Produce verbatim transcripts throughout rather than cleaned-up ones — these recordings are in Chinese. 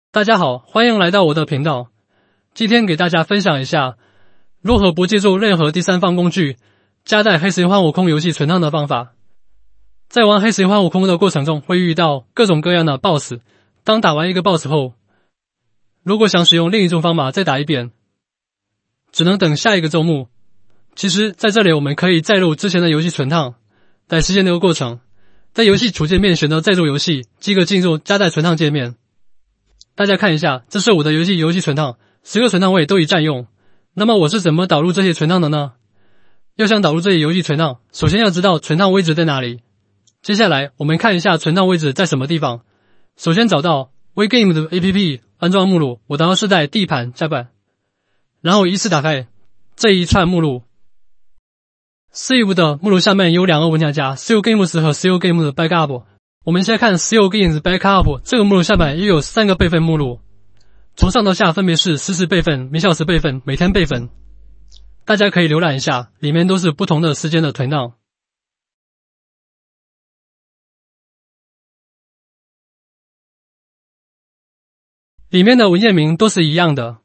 大家好，欢迎来到我的频道。今天给大家分享一下如何不借助任何第三方工具加载黑神话悟空游戏存档的方法。在玩黑神话悟空的过程中，会遇到各种各样的 B O S S。当打完一个 B O S S 后，如果想使用另一种方法再打一遍，只能等下一个周目。其实在这里我们可以载入之前的游戏存档，来实现这个过程。在游戏主界面选择载入游戏，即可进入加载存档界面。大家看一下，这是我的游戏游戏存档，十个存档位都已占用。那么我是怎么导入这些存档的呢？要想导入这些游戏存档，首先要知道存档位置在哪里。接下来我们看一下存档位置在什么地方。首先找到 WeGame 的 A P P 安装目录，我当然是在 D 盘加版，然后依次打开这一串目录。Save 的目录下面有两个文件夹 Save Games 和 Save Games 的 Backup。我们先看 Save Games Backup， 这个目录下面又有三个备份目录，从上到下分别是实时备份、每小时备份、每天备份。大家可以浏览一下，里面都是不同的时间的存档。里面的文件名都是一样的。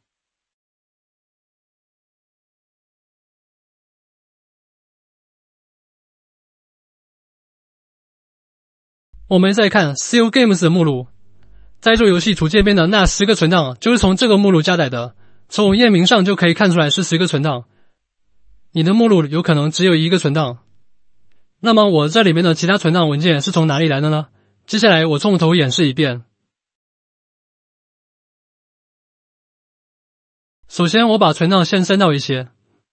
我们再看 Save Games 的目录，载入游戏主界面的那十个存档就是从这个目录加载的，从页名上就可以看出来是十个存档。你的目录有可能只有一个存档，那么我这里面的其他存档文件是从哪里来的呢？接下来我从头演示一遍。首先我把存档先删掉一些，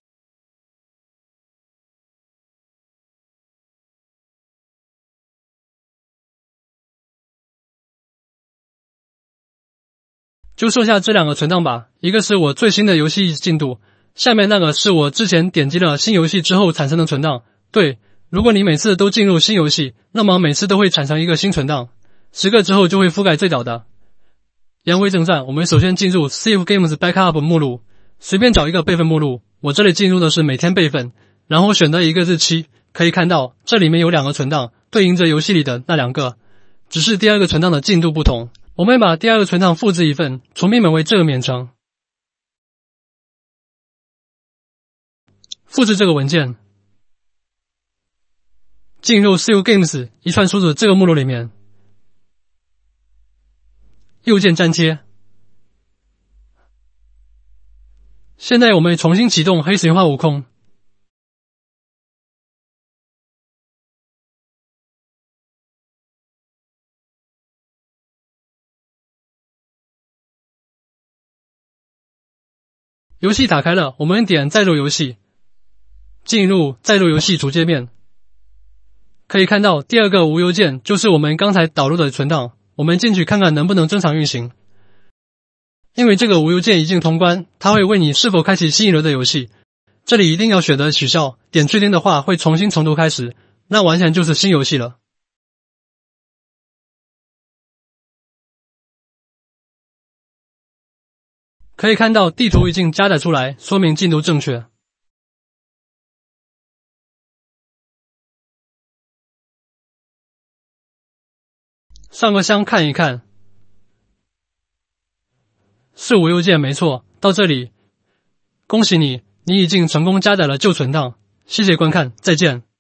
就剩下这两个存档吧，一个是我最新的游戏进度，下面那个是我之前点击了新游戏之后产生的存档。对，如果你每次都进入新游戏，那么每次都会产生一个新存档，十个之后就会覆盖最早的。言归正传，我们首先进入 Save Games Backup 目录，随便找一个备份目录，我这里进入的是每天备份，然后选择一个日期，可以看到这里面有两个存档，对应着游戏里的那两个，只是第二个存档的进度不同。我们把第二个存档复制一份，重编本为这个免程，复制这个文件，进入 Save Games 一串输入这个目录里面，右键粘贴。现在我们重新启动黑神话悟空，游戏打开了，我们点载入游戏，进入载入游戏主界面，可以看到第二个无邮件就是我们刚才导入的存档，我们进去看看能不能正常运行。因为这个无邮件已经通关，它会问你是否开启新一轮的游戏，这里一定要选择取消，点确定的话会重新从头开始，那完全就是新游戏了。可以看到地图已经加载出来，说明进度正确。上个箱看一看，是无邮件没错。到这里，恭喜你，你已经成功加载了旧存档。谢谢观看，再见。